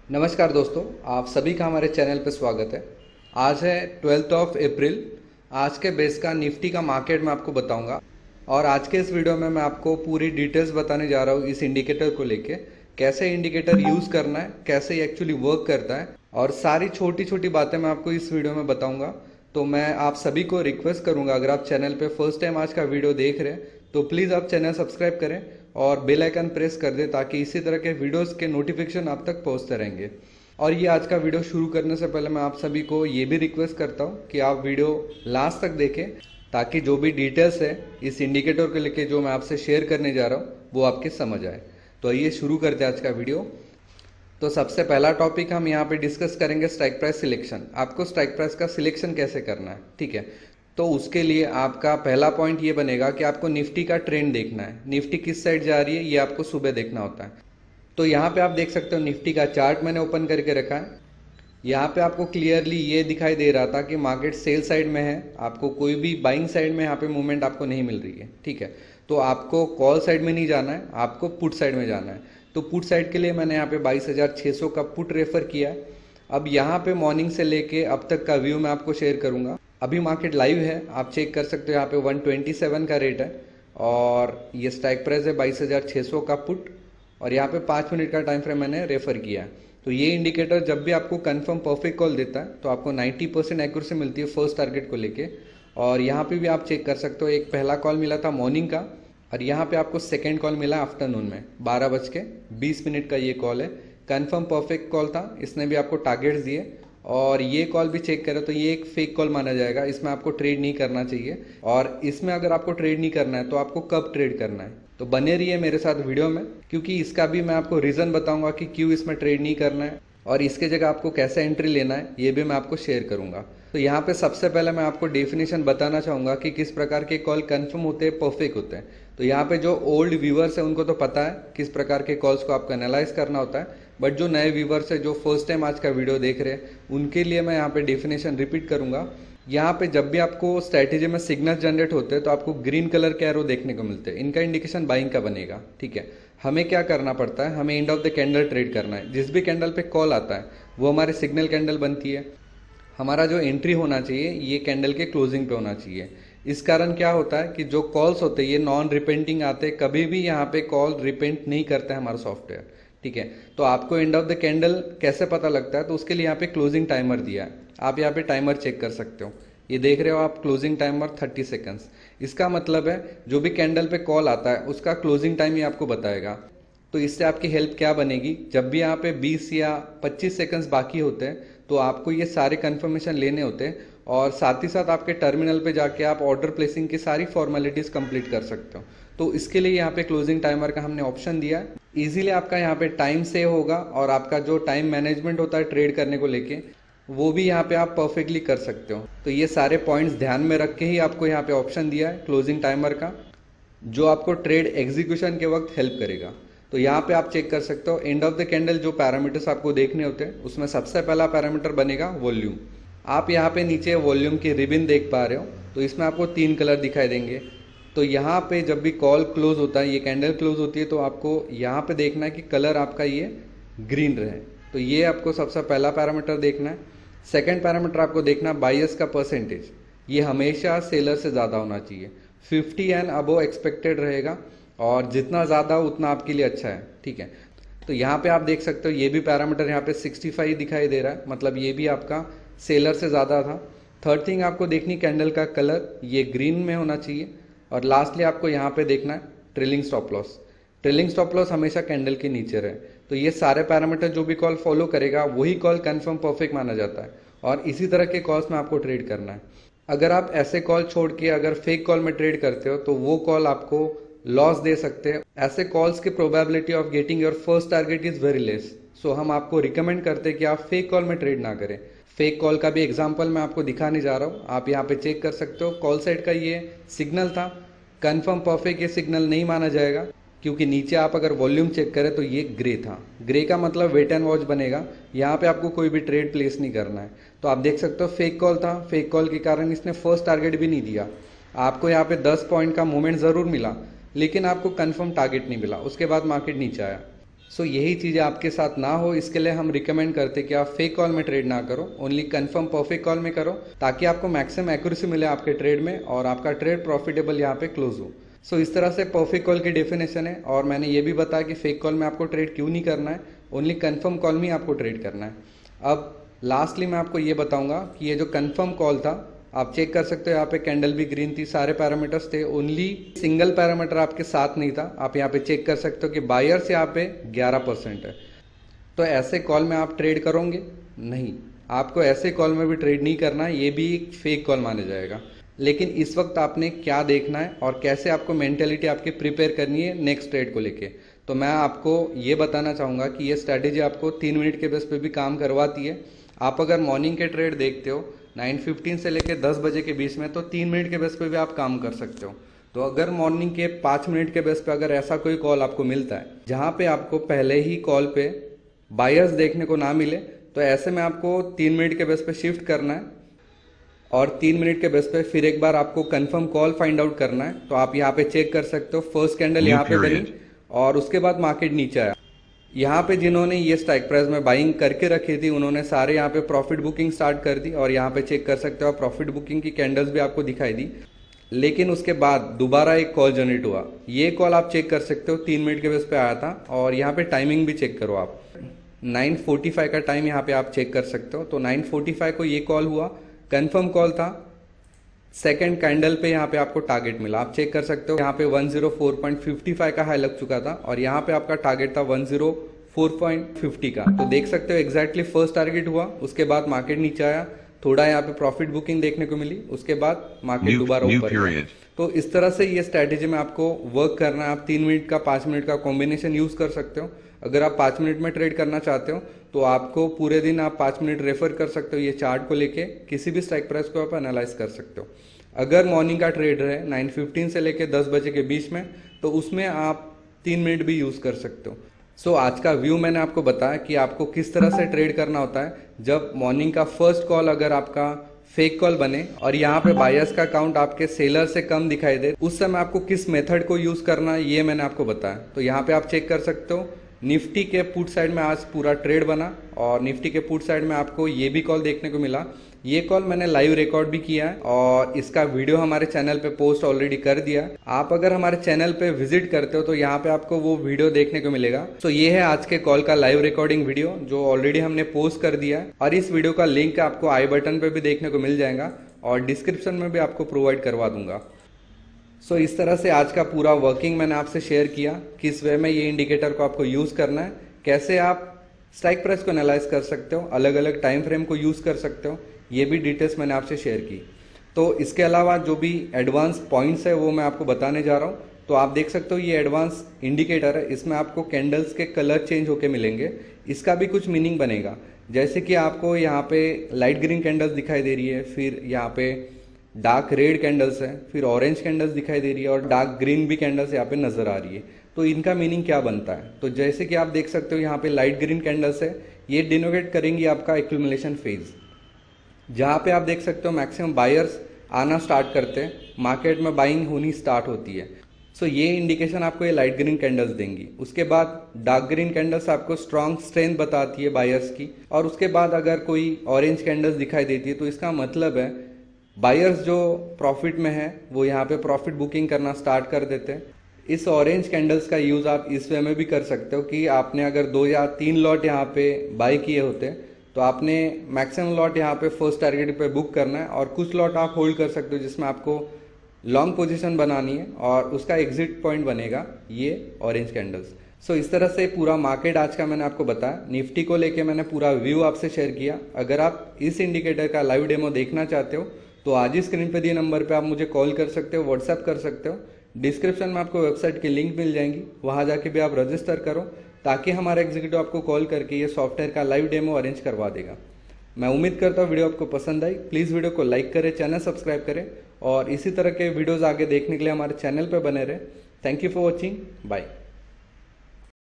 नमस्कार दोस्तों, आप सभी का हमारे चैनल पर स्वागत है। आज है 12 अप्रैल। आज के बेस का निफ्टी का मार्केट मैं आपको बताऊंगा और आज के इस वीडियो में मैं आपको पूरी डिटेल्स बताने जा रहा हूँ इस इंडिकेटर को लेके, कैसे इंडिकेटर यूज़ करना है, कैसे ये एक्चुअली वर्क करता है और सारी छोटी छोटी बातें मैं आपको इस वीडियो में बताऊंगा। तो मैं आप सभी को रिक्वेस्ट करूंगा, अगर आप चैनल पे फर्स्ट टाइम आज का वीडियो देख रहे हैं तो प्लीज़ आप चैनल सब्सक्राइब करें और बेल आइकन प्रेस कर दें ताकि इसी तरह के वीडियोस के नोटिफिकेशन आप तक पहुंचते रहेंगे। और ये आज का वीडियो शुरू करने से पहले मैं आप सभी को ये भी रिक्वेस्ट करता हूँ कि आप वीडियो लास्ट तक देखें ताकि जो भी डिटेल्स है इस इंडिकेटर को लेके जो मैं आपसे शेयर करने जा रहा हूँ वो आपके समझ आए। तो आइए शुरू करते हैं आज का वीडियो। तो सबसे पहला टॉपिक हम यहाँ पे डिस्कस करेंगे स्ट्राइक प्राइस सिलेक्शन। आपको स्ट्राइक प्राइस का सिलेक्शन कैसे करना है, ठीक है। तो उसके लिए आपका पहला पॉइंट ये बनेगा कि आपको निफ्टी का ट्रेंड देखना है। निफ्टी किस साइड जा रही है ये आपको सुबह देखना होता है। तो यहाँ पे आप देख सकते हो निफ्टी का चार्ट मैंने ओपन करके रखा है। यहाँ पे आपको क्लियरली ये दिखाई दे रहा था कि मार्केट सेल साइड में है, आपको कोई भी बाइंग साइड में यहाँ पे मूवमेंट आपको नहीं मिल रही है, ठीक है। तो आपको कॉल साइड में नहीं जाना है, आपको पुट साइड में जाना है। तो पुट साइड के लिए मैंने यहाँ पे 22,600 का पुट रेफर किया। अब यहाँ पे मॉर्निंग से लेके अब तक का व्यू मैं आपको शेयर करूंगा। अभी मार्केट लाइव है, आप चेक कर सकते हो। यहाँ पे 127 का रेट है और ये स्ट्राइक प्राइस है 22,600 का पुट और यहाँ पे 5 मिनट का टाइम फ्रेम मैंने रेफर किया है। तो ये इंडिकेटर जब भी आपको कंफर्म परफेक्ट कॉल देता है तो आपको 90% एक्यूरेसी मिलती है फर्स्ट टारगेट को लेके। और यहाँ पे भी आप चेक कर सकते हो, एक पहला कॉल मिला था मॉर्निंग का और यहाँ पे आपको सेकेंड कॉल मिला आफ्टरनून में 12:20 का ये कॉल है। कंफर्म परफेक्ट कॉल था, इसने भी आपको टारगेट्स दिए। और ये कॉल भी चेक करें तो ये एक फेक कॉल माना जाएगा, इसमें आपको ट्रेड नहीं करना चाहिए। और इसमें अगर आपको ट्रेड नहीं करना है तो आपको कब ट्रेड करना है, तो बने रहिए मेरे साथ वीडियो में, क्योंकि इसका भी मैं आपको रीज़न बताऊंगा कि क्यों इसमें ट्रेड नहीं करना है और इसके जगह आपको कैसे एंट्री लेना है ये भी मैं आपको शेयर करूंगा। तो यहाँ पे सबसे पहले मैं आपको डेफिनेशन बताना चाहूँगा कि किस प्रकार के कॉल कंफर्म होते हैं, परफेक्ट होते हैं। तो यहाँ पे जो ओल्ड व्यूवर्स हैं उनको तो पता है किस प्रकार के कॉल्स को आपको एनालाइज करना होता है, बट जो नए व्यूवर्स है जो फर्स्ट टाइम आज का वीडियो देख रहे हैं उनके लिए मैं यहाँ पे डेफिनेशन रिपीट करूंगा। यहाँ पे जब भी आपको स्ट्रैटेजी में सिग्नल जनरेट होते हैं तो आपको ग्रीन कलर के एरो देखने को मिलते हैं, इनका इंडिकेशन बाइंग का बनेगा, ठीक है। हमें क्या करना पड़ता है, हमें end of the candle trade करना है। जिस भी कैंडल पे कॉल आता है वो हमारे सिग्नल कैंडल बनती है। हमारा जो एंट्री होना चाहिए ये कैंडल के क्लोजिंग पे होना चाहिए। इस कारण क्या होता है कि जो कॉल्स होते हैं ये नॉन रिपेंटिंग आते हैं, कभी भी यहाँ पे कॉल रिपेंट नहीं करता है हमारा सॉफ्टवेयर, ठीक है। तो आपको एंड ऑफ द कैंडल कैसे पता लगता है, तो उसके लिए यहाँ पे क्लोजिंग टाइमर दिया है। आप यहाँ पे टाइमर चेक कर सकते हो, ये देख रहे हो आप, क्लोजिंग टाइमर 30 सेकंड्स। इसका मतलब है जो भी कैंडल पे कॉल आता है उसका क्लोजिंग टाइम ये आपको बताएगा। तो इससे आपकी हेल्प क्या बनेगी, जब भी यहाँ पे 20 या 25 सेकंड्स बाकी होते हैं तो आपको ये सारे कंफर्मेशन लेने होते हैं और साथ ही साथ आपके टर्मिनल पे जाके आप ऑर्डर प्लेसिंग की सारी फॉर्मेलिटीज कंप्लीट कर सकते हो। तो इसके लिए यहाँ पे क्लोजिंग टाइमर का हमने ऑप्शन दिया है। इजीली आपका यहाँ पे टाइम सेव होगा और आपका जो टाइम मैनेजमेंट होता है ट्रेड करने को लेके वो भी यहाँ पे आप परफेक्टली कर सकते हो। तो ये सारे पॉइंट्स ध्यान में रख के ही आपको यहाँ पे ऑप्शन दिया है क्लोजिंग टाइमर का, जो आपको ट्रेड एग्जीक्यूशन के वक्त हेल्प करेगा। तो यहाँ पे आप चेक कर सकते हो एंड ऑफ द कैंडल जो पैरामीटर्स आपको देखने होते हैं उसमें सबसे पहला पैरामीटर बनेगा वॉल्यूम। आप यहाँ पे नीचे वॉल्यूम की रिबन देख पा रहे हो, तो इसमें आपको 3 कलर दिखाई देंगे। तो यहाँ पे जब भी कॉल क्लोज होता है, ये कैंडल क्लोज होती है, तो आपको यहाँ पे देखना है कि कलर आपका ये ग्रीन रहे। तो ये आपको सबसे पहला पैरामीटर देखना है। सेकेंड पैरामीटर आपको देखना है बायस का परसेंटेज, ये हमेशा सेलर से ज़्यादा होना चाहिए। 50 एंड अबो एक्सपेक्टेड रहेगा और जितना ज़्यादा उतना आपके लिए अच्छा है, ठीक है। तो यहाँ पे आप देख सकते हो ये भी पैरामीटर यहाँ पे 65 दिखाई दे रहा है, मतलब ये भी आपका सेलर से ज़्यादा था। थर्ड थिंग आपको देखनी कैंडल का कलर, ये ग्रीन में होना चाहिए। और लास्टली आपको यहाँ पे देखना है trailing stop loss. Trailing stop loss हमेशा कैंडल के नीचे रहे। तो ये सारे पैरामीटर जो भी कॉल फॉलो करेगा वही कॉल कंफर्म परफेक्ट माना जाता है और इसी तरह के कॉल्स में आपको ट्रेड करना है। अगर आप ऐसे कॉल छोड़ के अगर फेक कॉल में ट्रेड करते हो तो वो कॉल आपको लॉस दे सकते हैं। ऐसे कॉल्स की probability of getting your first target is very less. So हम आपको रिकमेंड करते हैं कि आप फेक कॉल में ट्रेड ना करें। फेक कॉल का भी एग्जांपल मैं आपको दिखाने जा रहा हूँ, आप यहाँ पे चेक कर सकते हो। कॉल साइड का ये सिग्नल था, कंफर्म परफेक्ट ये सिग्नल नहीं माना जाएगा क्योंकि नीचे आप अगर वॉल्यूम चेक करें तो ये ग्रे था। ग्रे का मतलब वेट एंड वॉच बनेगा, यहाँ पे आपको कोई भी ट्रेड प्लेस नहीं करना है। तो आप देख सकते हो फेक कॉल था, फेक कॉल के कारण इसने फर्स्ट टारगेट भी नहीं दिया। आपको यहाँ पे 10 पॉइंट का मूवमेंट जरूर मिला लेकिन आपको कंफर्म टारगेट नहीं मिला, उसके बाद मार्केट नीचे आया। सो यही चीज़ें आपके साथ ना हो, इसके लिए हम रिकमेंड करते हैं कि आप फेक कॉल में ट्रेड ना करो, ओनली कंफर्म परफेक्ट कॉल में करो, ताकि आपको मैक्सिमम एक्यूरेसी मिले आपके ट्रेड में और आपका ट्रेड प्रॉफिटेबल यहाँ पे क्लोज हो। सो इस तरह से परफेक्ट कॉल की डेफिनेशन है। और मैंने ये भी बताया कि फेक कॉल में आपको ट्रेड क्यों नहीं करना है, ओनली कंफर्म कॉल में आपको ट्रेड करना है। अब लास्टली मैं आपको ये बताऊंगा कि ये जो कंफर्म कॉल था, आप चेक कर सकते हो यहाँ पे कैंडल भी ग्रीन थी, सारे पैरामीटर्स थे, ओनली सिंगल पैरामीटर आपके साथ नहीं था। आप यहाँ पे चेक कर सकते हो कि बायर्स यहाँ पे 11% है। तो ऐसे कॉल में आप ट्रेड करोगे नहीं, आपको ऐसे कॉल में भी ट्रेड नहीं करना है, ये भी एक फेक कॉल माना जाएगा। लेकिन इस वक्त आपने क्या देखना है और कैसे आपको मेंटेलिटी आपकी प्रिपेयर करनी है नेक्स्ट ट्रेड को लेके, तो मैं आपको ये बताना चाहूँगा कि ये स्ट्रैटेजी आपको 3 मिनट के बेस पे भी काम करवाती है। आप अगर मॉर्निंग के ट्रेड देखते हो 9:15 से लेकर 10 बजे के बीच में, तो 3 मिनट के बेस पे भी आप काम कर सकते हो। तो अगर मॉर्निंग के 5 मिनट के बेस पे अगर ऐसा कोई कॉल आपको मिलता है जहाँ पे आपको पहले ही कॉल पे बायर्स देखने को ना मिले, तो ऐसे में आपको 3 मिनट के बेस पे शिफ्ट करना है और 3 मिनट के बेस पे फिर एक बार आपको कंफर्म कॉल फाइंड आउट करना है। तो आप यहाँ पे चेक कर सकते हो, फर्स्ट कैंडल यहाँ पे बनी और उसके बाद मार्केट नीचे आया। यहाँ पे जिन्होंने ये स्ट्राइक प्राइस में बाइंग करके रखी थी, उन्होंने सारे यहाँ पे प्रॉफिट बुकिंग स्टार्ट कर दी और यहाँ पे चेक कर सकते हो प्रॉफिट बुकिंग की कैंडल्स भी आपको दिखाई दी। लेकिन उसके बाद दोबारा एक कॉल जनरेट हुआ, ये कॉल आप चेक कर सकते हो 3 मिनट के बेस पे आया था और यहाँ पे टाइमिंग भी चेक करो आप, 9:45 का टाइम यहाँ पे आप चेक कर सकते हो। तो 9:45 को ये कॉल हुआ, कंफर्म कॉल था, सेकंड कैंडल पे यहाँ पे आपको टारगेट मिला, आप चेक कर सकते हो। यहाँ पे 104.55 का हाई लग चुका था और यहाँ पे आपका टारगेट था 104.50 का। तो देख सकते हो एग्जैक्टली फर्स्ट टारगेट हुआ, उसके बाद मार्केट नीचे आया, थोड़ा यहाँ पे प्रॉफिट बुकिंग देखने को मिली, उसके बाद मार्केट दोबारा ऊपर गया। तो इस तरह से ये स्ट्रैटेजी में आपको वर्क करना है। आप 3 मिनट का 5 मिनट का कॉम्बिनेशन यूज कर सकते हो। अगर आप 5 मिनट में ट्रेड करना चाहते हो तो आपको पूरे दिन आप 5 मिनट रेफर कर सकते हो, ये चार्ट को लेके किसी भी स्ट्राइक प्राइस को आप एनालाइज कर सकते हो। अगर मॉर्निंग का ट्रेड है 9:15 से लेके 10 बजे के बीच में, तो उसमें आप 3 मिनट भी यूज कर सकते हो। सो आज का व्यू मैंने आपको बताया कि आपको किस तरह से ट्रेड करना होता है जब मॉर्निंग का फर्स्ट कॉल अगर आपका फेक कॉल बने और यहाँ पे बायर्स का काउंट आपके सेलर से कम दिखाई दे, उस समय आपको किस मेथड को यूज करना है ये मैंने आपको बताया। तो यहाँ पे आप चेक कर सकते हो, निफ्टी के पुट साइड में आज पूरा ट्रेड बना और निफ्टी के पुट साइड में आपको ये भी कॉल देखने को मिला। ये कॉल मैंने लाइव रिकॉर्ड भी किया है और इसका वीडियो हमारे चैनल पे पोस्ट ऑलरेडी कर दिया। आप अगर हमारे चैनल पे विजिट करते हो तो यहाँ पे आपको वो वीडियो देखने को मिलेगा। तो ये है आज के कॉल का लाइव रिकॉर्डिंग वीडियो जो ऑलरेडी हमने पोस्ट कर दिया है और इस वीडियो का लिंक आपको आई बटन पे भी देखने को मिल जाएगा और डिस्क्रिप्शन में भी आपको प्रोवाइड करवा दूंगा। सो इस तरह से आज का पूरा वर्किंग मैंने आपसे शेयर किया, किस वे में ये इंडिकेटर को आपको यूज करना है, कैसे आप स्ट्राइक प्राइस को एनालाइज कर सकते हो, अलग अलग टाइम फ्रेम को यूज कर सकते हो, ये भी डिटेल्स मैंने आपसे शेयर की। तो इसके अलावा जो भी एडवांस पॉइंट्स है वो मैं आपको बताने जा रहा हूँ। तो आप देख सकते हो ये एडवांस इंडिकेटर है, इसमें आपको कैंडल्स के कलर चेंज होके मिलेंगे, इसका भी कुछ मीनिंग बनेगा। जैसे कि आपको यहाँ पे लाइट ग्रीन कैंडल्स दिखाई दे रही है, फिर यहाँ पे डार्क रेड कैंडल्स है, फिर ऑरेंज कैंडल्स दिखाई दे रही है और डार्क ग्रीन भी कैंडल्स यहाँ पे नजर आ रही है। तो इनका मीनिंग क्या बनता है, तो जैसे कि आप देख सकते हो यहाँ पे लाइट ग्रीन कैंडल्स है, ये डिनोटेट करेंगी आपका एक्यूमुलेशन फेज, जहाँ पे आप देख सकते हो मैक्सिमम बायर्स आना स्टार्ट करते हैं, मार्केट में बाइंग होनी स्टार्ट होती है। सो ये इंडिकेशन आपको ये लाइट ग्रीन कैंडल्स देंगी। उसके बाद डार्क ग्रीन कैंडल्स आपको स्ट्रॉन्ग स्ट्रेंथ बताती है बायर्स की, और उसके बाद अगर कोई ऑरेंज कैंडल्स दिखाई देती है तो इसका मतलब है बायर्स जो प्रॉफिट में है वो यहाँ पे प्रॉफिट बुकिंग करना स्टार्ट कर देते हैं। इस ऑरेंज कैंडल्स का यूज आप इस वे में भी कर सकते हो कि आपने अगर 2 या 3 लॉट यहाँ पे बाई किए होते तो आपने मैक्सिमम लॉट यहाँ पे फर्स्ट टारगेट पे बुक करना है और कुछ लॉट आप होल्ड कर सकते हो जिसमें आपको लॉन्ग पोजीशन बनानी है और उसका एग्जिट पॉइंट बनेगा ये ऑरेंज कैंडल्स। सो इस तरह से पूरा मार्केट आज का मैंने आपको बताया। निफ्टी को लेके मैंने पूरा व्यू आपसे शेयर किया। अगर आप इस इंडिकेटर का लाइव डेमो देखना चाहते हो तो आज ही स्क्रीन पे दिए नंबर पे आप मुझे कॉल कर सकते हो, व्हाट्सएप कर सकते हो। डिस्क्रिप्शन में आपको वेबसाइट की लिंक मिल जाएंगी, वहां जाके भी आप रजिस्टर करो ताकि हमारा एग्जीक्यूटिव आपको कॉल करके ये सॉफ्टवेयर का लाइव डेमो अरेंज करवा देगा। मैं उम्मीद करता हूँ वीडियो आपको पसंद आई। प्लीज़ वीडियो को लाइक करें, चैनल सब्सक्राइब करें और इसी तरह के वीडियोज़ आगे देखने के लिए हमारे चैनल पर बने रहे। Thank you for watching, bye.